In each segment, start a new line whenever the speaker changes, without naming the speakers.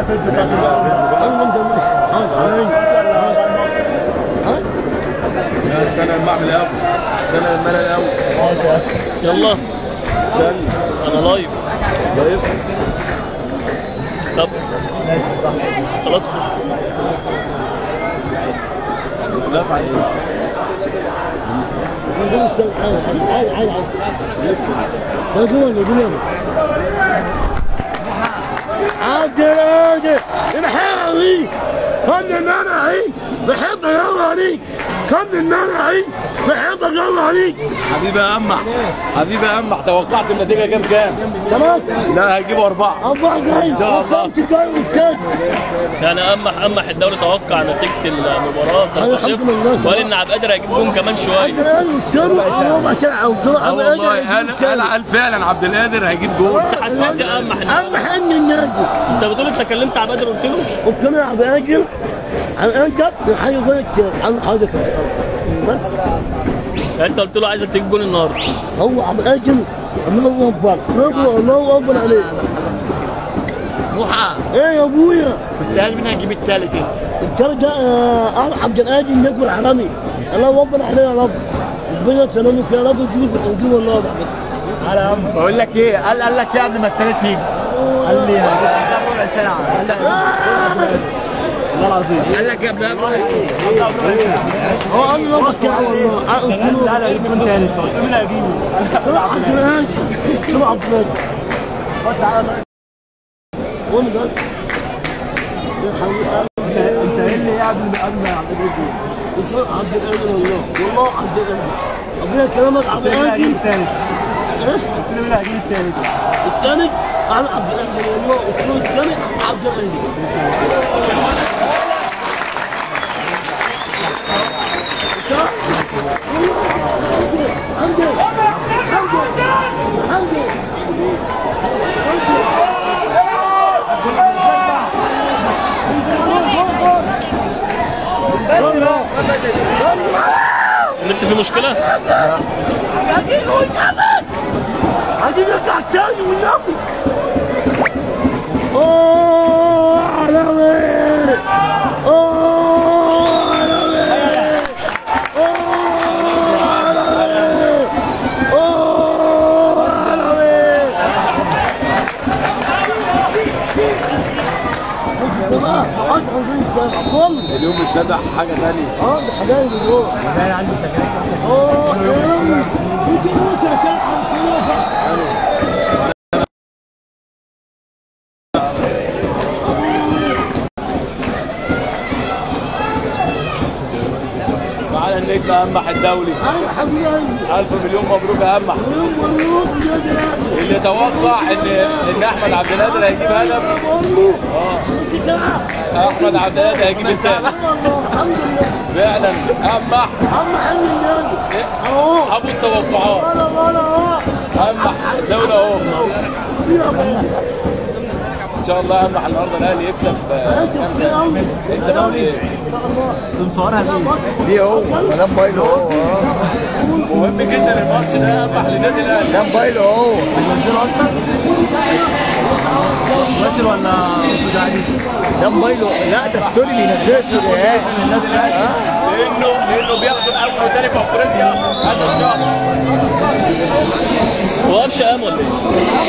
استنى المعمل الاول، استنى الملل الاول.
يلا
استنى
انا لايف. طب خلاص
لا فعل ايه؟
عبد القادر الحاوي كم المنعي بحب اجاوب عليك، كم المنعي بحب اجاوب عليك.
حبيبي يا قمح، حبيبي يا قمح، توقعت النتيجه كام؟
تمام؟
لا هيجيبوا 4.
4 جاي
ان شاء الله.
جاي والتاني
يعني قمح الدوري توقع نتيجه المباراه 3-0 وقال ان عبد القادر هيجيب جون كمان شويه.
عبد القادر والتاني ربع ساعه
والله قال فعلا عبد القادر هيجيب جول.
انت حسيت يا قمح
ان النادي
انت بتقول انت كلمت عبد القادر قلت
له يا عبد القادر انت حاجه غلط عن حضرتك بس.
يعني انت قلت له عايزك تجيب جول النهارده.
هو عبد القادر الله اكبر، الله اكبر عليك.
موحى
ايه يا ابويا؟
كنت قال مين هيجيب التالت انت؟
التالت ده عبد القادر النجم العالمي، الله اكبر عليه يا رب. ربنا يكرمك يا رب وتجيب والله ده.
تعالى يا عم بقول لك ايه، قال لك ايه قبل ما التالت يجي؟ قال لي هجيب ربع ساعه. والله العظيم قال لك يا ابن
هو قال لي ربع ساعه والله.
لا هجيب جون تالت، قلت له مين هيجيبه؟
عبد القادر طلع عبد القادر.
خد تعالى
قول بس
انت ايه اللي قبل ما عبد القادر يجي؟
قلت عبد القادر والله عبد القادر. ربنا كلامك عبد القادر.
التالت قلت له مين هيجيب التالت؟
التالت انا عبد القادر والله، قلت له التالت عبد القادر.
انت في مشكله؟
هجيبك على التاني والنبي. اوه علوي، اوه علوي، اوه علوي، اوه علوي.
اليوم السابع حاجه ثانيه.
ده حبايبي دول.
انا عندي تجارب.
معانا النجم قمح الدولي.
ايوه حبيبي.
الف مليون مبروك يا قمح.
مبروك يا جدعان.
اللي يتوقع ان احمد عبد القادر هيجيب هدف. احمد عبد القادر هيجيب الثاني.
الحمد لله.
فعلا قمح
الحمد لله.
اهو ابو التوقعات. قمح الدولة اهو. ان شاء الله قمح النهارده الاهلي يكسب 5. يكسب ايه؟
مصورها دي اهو ده موبايله اهو.
مهم جدا الماتش ده قمح للنادي الاهلي.
ده موبايله اهو. بينزله اصلا؟ مباشر ولا عادي؟ ده موبايله. لا ده ستوري بينزلها ستوريات للنادي الاهلي.
لانه بياخدوا اول وثاني في افريقيا هذا الشهر.
هو قفشه قام ولا ايه؟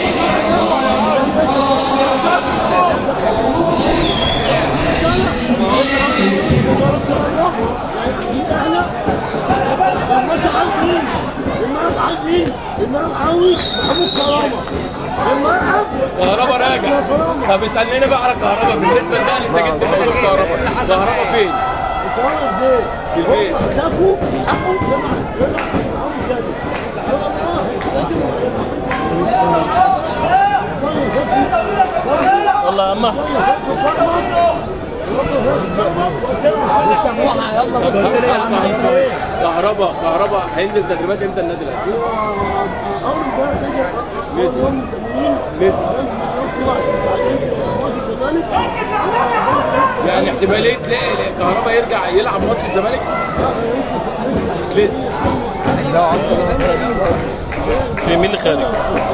الملعب عاوز محمود كهربا. الملعب
كهربا راجع. طب اسالني بقى على كهربا بالنسبه للاهلي. انت جبت محمود كهربا، كهربا فين؟ في البيت.
والله يا قمح
سموحه يلا بص كده يا عم.
كهربا هينزل تدريبات امتى النادي الاهلي؟ نزل يعني احتماليه تلاقي كهربا يرجع يلعب ماتش الزمالك؟ لسه
لا 10
في مين اللي خارج؟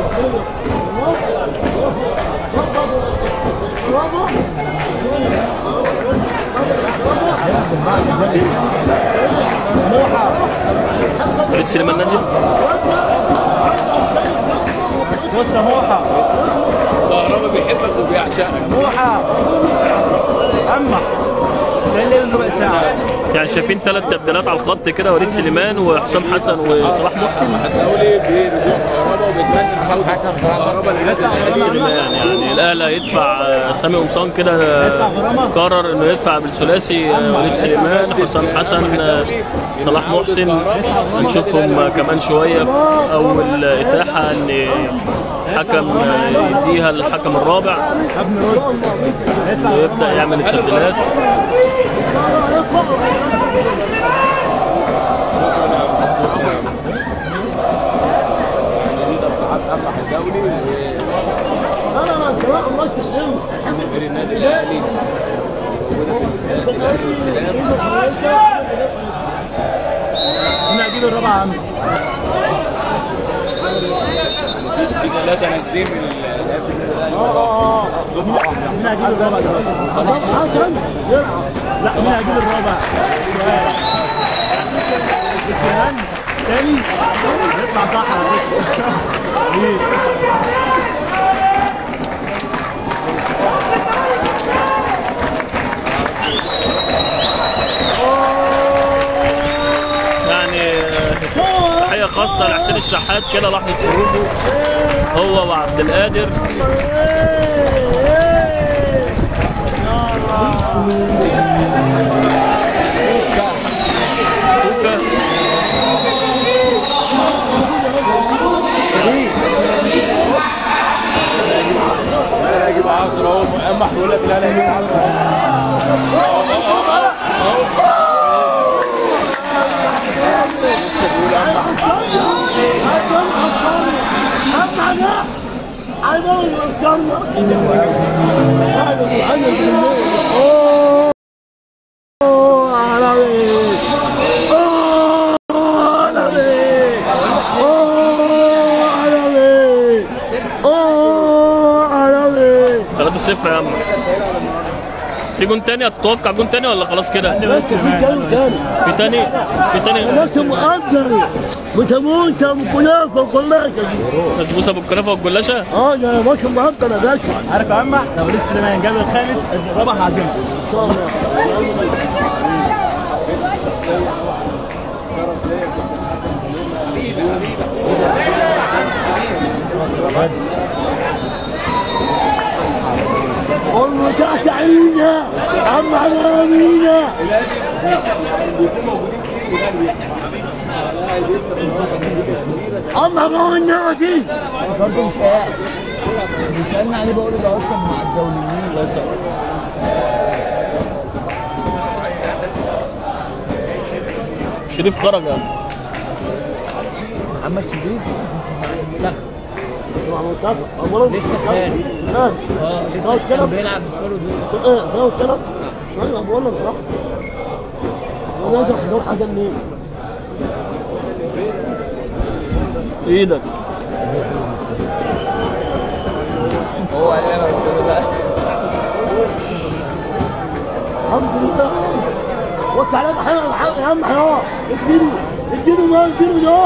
وليد سليمان نازل.
بص يا موحى،
كهربا بيحبك وبيعشقك.
موحى اما ده اللي من ربع ساعه.
يعني شايفين 3 تبديلات على الخط كده، وليد سليمان وحسام حسن وصلاح محسن.
هتقولي برجوع كهربا وبيتمنى الخلق كهربا
وليد سليمان يعني الاهلي هيدفع سامي قمصان كده قرر انه يدفع بالثلاثي وليد سليمان حسام حسن صلاح محسن. هنشوفهم كمان شويه في اول اتاحه ان حكم يديها الحكم الرابع ويبدا يعمل التبديلات.
أفرح الدولي غير النادي الاهلي موجوده في الاستاد الاهلي والسلام.
هنا اجيب الرابعه يا عم.
كده لا تنزيل من لعيبه النادي الاهلي.
هنا اجيب الرابعه دلوقتي. لا هنا اجيب الرابع. السلام تاني يطلع صح على فكره.
يعني تحية خاصة لحسين الشحات كده لحظة خروجه هو وعبد القادر.
هيجيب 10 اهو. اما بيقول لك لا هيجيب
3-0 يا عم. في جون تاني؟ هتتوقع جون تاني ولا خلاص كده؟ في تاني؟
الناس مؤجل بسبوسه وكنافه وكلاشة دي.
بسبوسه بالكنافه والجلاشه؟
ده يا باشا مؤجل يا باشا.
عارف يا عم لو وليد سليمان جاب الخامس الرابع هعزمه
ان شاء الله. قول تحت عيننا عم على يمينا. عم على النادي
برضه مش قاعد بيسألني عليه بقول له ده اصلا مع الدوليين.
الله يسلمك. شريف خرج يا
محمد شريف منتخب
لسه
خارج. لسه كان
كده
بيلعب بفرد لسه.
ده كده انا بقول لك صح. انا ده حضور حاجه منين؟
ايدك.
هو قال لي انا قلت له لا.
الحمد لله. وتعالى يا عم حيوان اديله ده اديله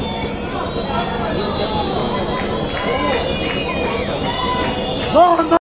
ده.